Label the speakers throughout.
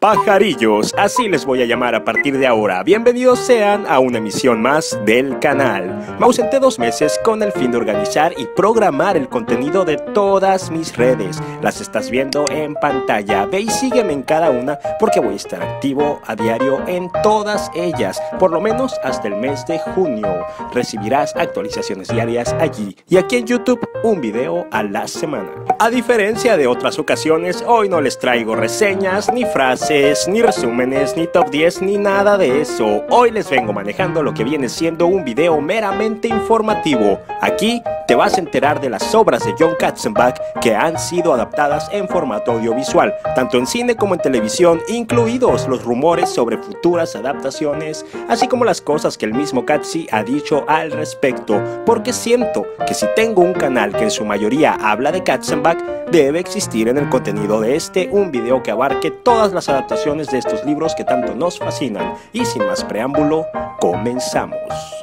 Speaker 1: Pajarillos, así les voy a llamar a partir de ahora. Bienvenidos sean a una emisión más del canal. Me ausenté 2 meses con el fin de organizar y programar el contenido de todas mis redes. Las estás viendo en pantalla. Ve y sígueme en cada una porque voy a estar activo a diario en todas ellas, por lo menos hasta el mes de junio. Recibirás actualizaciones diarias allí y aquí en YouTube un video a la semana. A diferencia de otras ocasiones, hoy no les traigo reseñas, ni frases, ni resúmenes, ni top 10, ni nada de eso. Hoy les vengo manejando lo que viene siendo un video meramente informativo. Aquí te vas a enterar de las obras de Jon Katzenbach que han sido adaptadas en formato audiovisual, tanto en cine como en televisión, incluidos los rumores sobre futuras adaptaciones, así como las cosas que el mismo Katzi ha dicho al respecto, porque siento que si tengo un canal que en su mayoría habla de Katzenbach, debe existir en el contenido de este un video que abarque todas las adaptaciones de estos libros que tanto nos fascinan. Y sin más preámbulo, comenzamos.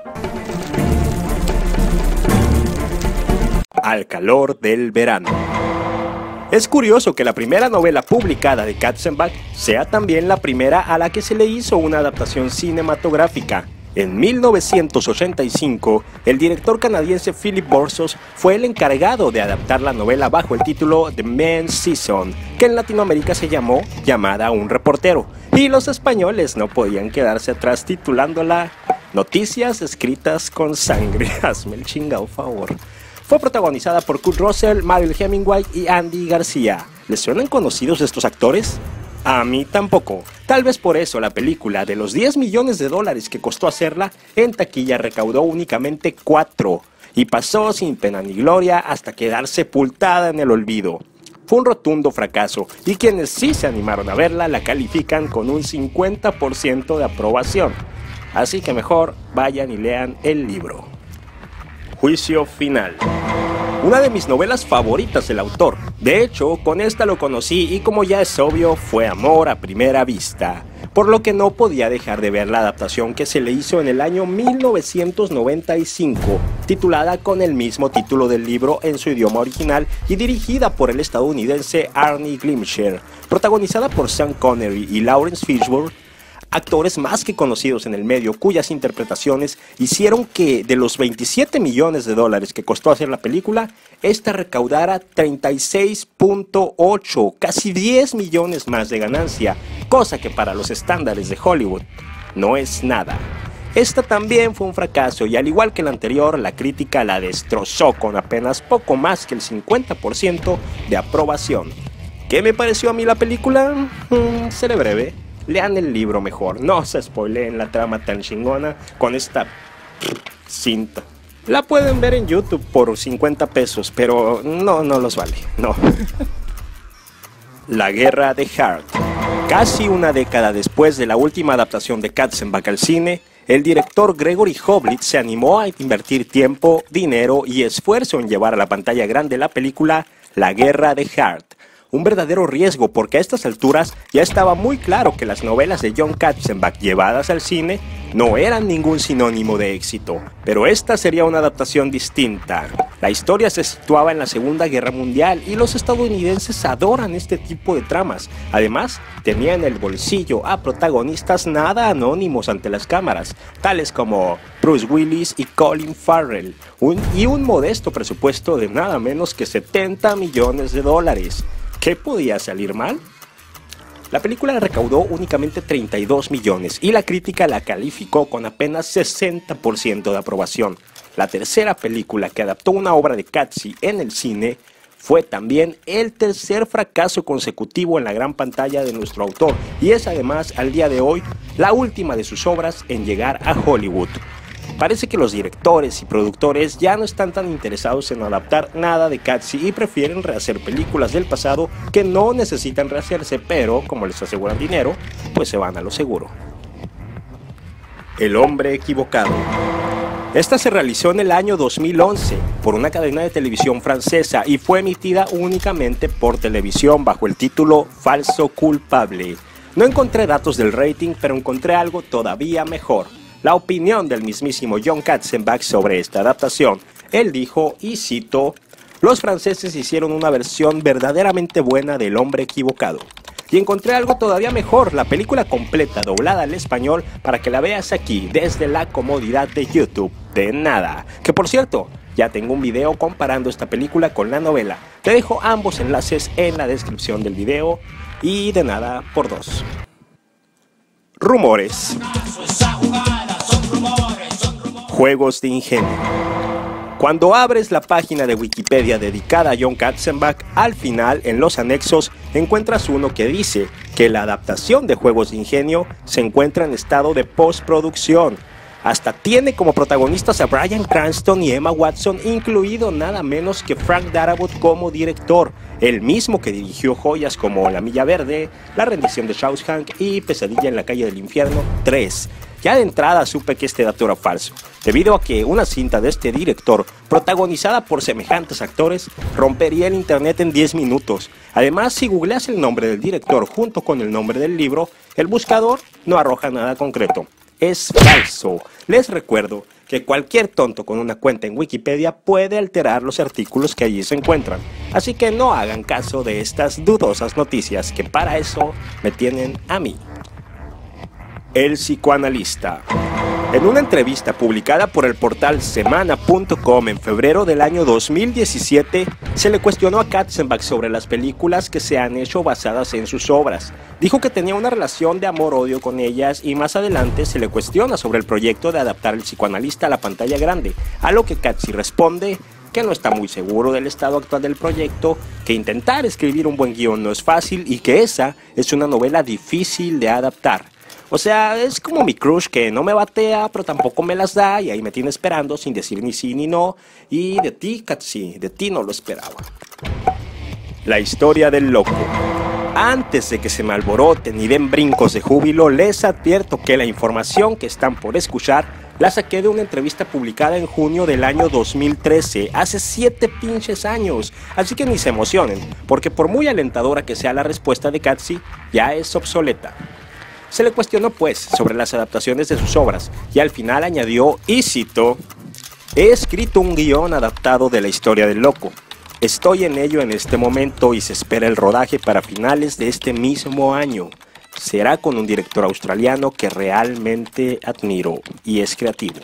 Speaker 1: Al calor del verano. Es curioso que la primera novela publicada de Katzenbach sea también la primera a la que se le hizo una adaptación cinematográfica. En 1985, el director canadiense Philip Borsos fue el encargado de adaptar la novela bajo el título The Men's Season, que en Latinoamérica se llamó Llamada a un reportero, y los españoles no podían quedarse atrás titulándola Noticias escritas con sangre. Hazme el chingado favor. Fue protagonizada por Kurt Russell, Mariel Hemingway y Andy García. ¿Les suenan conocidos estos actores? A mí tampoco. Tal vez por eso la película, de los 10 millones de dólares que costó hacerla, en taquilla recaudó únicamente 4 y pasó sin pena ni gloria hasta quedar sepultada en el olvido. Fue un rotundo fracaso y quienes sí se animaron a verla la califican con un 50% de aprobación. Así que mejor vayan y lean el libro. Juicio final. Una de mis novelas favoritas del autor. De hecho, con esta lo conocí y como ya es obvio, fue amor a primera vista. Por lo que no podía dejar de ver la adaptación que se le hizo en el año 1995, titulada con el mismo título del libro en su idioma original y dirigida por el estadounidense Arnie Glimcher, protagonizada por Sean Connery y Laurence Fishburne, actores más que conocidos en el medio cuyas interpretaciones hicieron que de los 27 millones de dólares que costó hacer la película, esta recaudara 36.8, casi 10 millones más de ganancia, cosa que para los estándares de Hollywood no es nada. Esta también fue un fracaso y al igual que la anterior, la crítica la destrozó con apenas poco más que el 50% de aprobación. ¿Qué me pareció a mí la película? Seré breve. Lean el libro mejor, no se spoileen la trama tan chingona con esta cinta. La pueden ver en YouTube por 50 pesos, pero no los vale, no. La guerra de Heart. Casi una década después de la última adaptación de Katzenbach al cine, el director Gregory Hoblit se animó a invertir tiempo, dinero y esfuerzo en llevar a la pantalla grande la película La guerra de Heart. Un verdadero riesgo porque a estas alturas ya estaba muy claro que las novelas de Jon Katzenbach llevadas al cine no eran ningún sinónimo de éxito, pero esta sería una adaptación distinta. La historia se situaba en la Segunda Guerra Mundial y los estadounidenses adoran este tipo de tramas. Además, tenía en el bolsillo a protagonistas nada anónimos ante las cámaras, tales como Bruce Willis y Colin Farrell, y un modesto presupuesto de nada menos que 70 millones de dólares. ¿Qué podía salir mal? La película recaudó únicamente 32 millones y la crítica la calificó con apenas 60% de aprobación. La tercera película que adaptó una obra de Katzi en el cine fue también el tercer fracaso consecutivo en la gran pantalla de nuestro autor y es además al día de hoy la última de sus obras en llegar a Hollywood. Parece que los directores y productores ya no están tan interesados en adaptar nada de Katzi y prefieren rehacer películas del pasado que no necesitan rehacerse, pero como les aseguran dinero, pues se van a lo seguro. El hombre equivocado. Esta se realizó en el año 2011 por una cadena de televisión francesa y fue emitida únicamente por televisión bajo el título Falso culpable. No encontré datos del rating, pero encontré algo todavía mejor. La opinión del mismísimo Jon Katzenbach sobre esta adaptación. Él dijo, y cito, «Los franceses hicieron una versión verdaderamente buena del hombre equivocado. y encontré algo todavía mejor, la película completa doblada al español para que la veas aquí desde la comodidad de YouTube. De nada, que por cierto, ya tengo un video comparando esta película con la novela. Te dejo ambos enlaces en la descripción del video y de nada por dos. Rumores. Juegos de ingenio. Cuando abres la página de Wikipedia dedicada a John Katzenbach, al final, en los anexos, encuentras uno que dice que la adaptación de Juegos de Ingenio se encuentra en estado de postproducción. Hasta tiene como protagonistas a Bryan Cranston y Emma Watson, incluido nada menos que Frank Darabont como director, el mismo que dirigió joyas como La Milla Verde, La Rendición de Shawshank y Pesadilla en la Calle del Infierno 3. Ya de entrada supe que este dato era falso, debido a que una cinta de este director, protagonizada por semejantes actores, rompería el internet en 10 minutos. Además, si googleas el nombre del director junto con el nombre del libro, el buscador no arroja nada concreto. Es falso. Les recuerdo que cualquier tonto con una cuenta en Wikipedia puede alterar los artículos que allí se encuentran. Así que no hagan caso de estas dudosas noticias, que para eso me tienen a mí. El psicoanalista. En una entrevista publicada por el portal semana.com en febrero del año 2017, se le cuestionó a Katzenbach sobre las películas que se han hecho basadas en sus obras. Dijo que tenía una relación de amor-odio con ellas y más adelante se le cuestiona sobre el proyecto de adaptar El psicoanalista a la pantalla grande, a lo que Katzi responde que no está muy seguro del estado actual del proyecto, que intentar escribir un buen guión no es fácil y que esa es una novela difícil de adaptar. O sea, es como mi crush que no me batea, pero tampoco me las da y ahí me tiene esperando sin decir ni sí ni no. Y de ti, Katzi, de ti no lo esperaba. La historia del loco. Antes de que se me alboroten y den brincos de júbilo, les advierto que la información que están por escuchar la saqué de una entrevista publicada en junio del año 2013, hace 7 pinches años. Así que ni se emocionen, porque por muy alentadora que sea la respuesta de Katzi, ya es obsoleta. Se le cuestionó pues sobre las adaptaciones de sus obras y al final añadió, y cito: "He escrito un guión adaptado de la historia del loco. Estoy en ello en este momento y se espera el rodaje para finales de este mismo año. Será con un director australiano que realmente admiro y es creativo".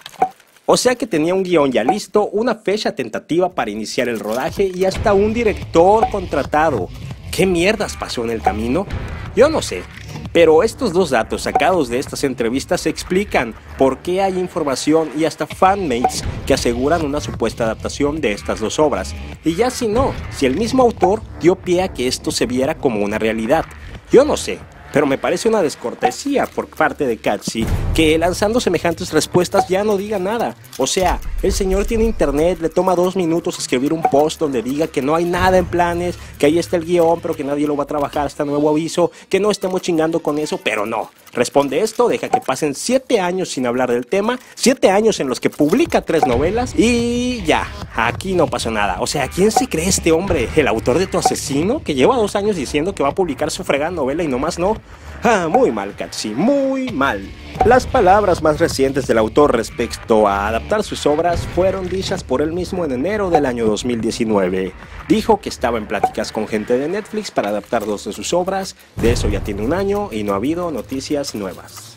Speaker 1: O sea que tenía un guión ya listo, una fecha tentativa para iniciar el rodaje y hasta un director contratado. ¿Qué mierdas pasó en el camino? Yo no sé. Pero estos dos datos sacados de estas entrevistas explican por qué hay información y hasta fanmates que aseguran una supuesta adaptación de estas dos obras. Y ya si no, si el mismo autor dio pie a que esto se viera como una realidad. Yo no sé, pero me parece una descortesía por parte de Katzi que lanzando semejantes respuestas ya no diga nada. O sea, el señor tiene internet, le toma 2 minutos escribir un post donde diga que no hay nada en planes, que ahí está el guión, pero que nadie lo va a trabajar hasta nuevo aviso, que no estemos chingando con eso, pero no. Responde esto, deja que pasen 7 años sin hablar del tema, 7 años en los que publica 3 novelas y ya, aquí no pasó nada. O sea, ¿quién se cree este hombre? ¿El autor de Tu asesino? Que lleva 2 años diciendo que va a publicar su fregada novela y nomás no. Muy mal, Katzi, muy mal. Las palabras más recientes del autor respecto a adaptar sus obras fueron dichas por él mismo en enero del año 2019. Dijo que estaba en pláticas con gente de Netflix para adaptar 2 de sus obras. De eso ya tiene un año y no ha habido noticias nuevas.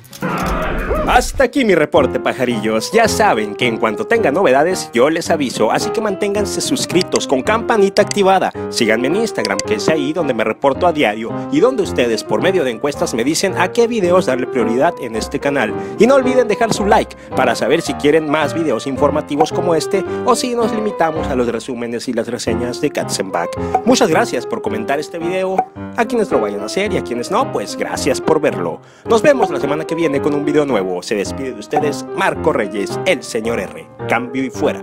Speaker 1: Hasta aquí mi reporte, pajarillos. Ya saben que en cuanto tenga novedades yo les aviso, así que manténganse suscritos con campanita activada. Síganme en Instagram, que es ahí donde me reporto a diario y donde ustedes por medio de encuestas me dicen a qué videos darle prioridad en este canal. Y no olviden dejar su like para saber si quieren más videos informativos como este o si nos limitamos a los resúmenes y las reseñas de Katzenbach. Muchas gracias por comentar este video. A quienes lo vayan a hacer y a quienes no, pues gracias por verlo. Nos vemos la semana que viene con un video nuevo. Se despide de ustedes Marco Reyes, el señor R. Cambio y fuera.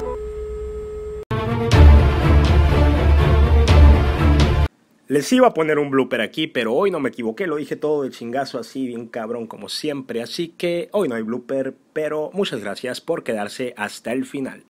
Speaker 1: Les iba a poner un blooper aquí, pero hoy no me equivoqué, lo dije todo de chingazo así, bien cabrón como siempre. Así que hoy no hay blooper, pero muchas gracias por quedarse hasta el final.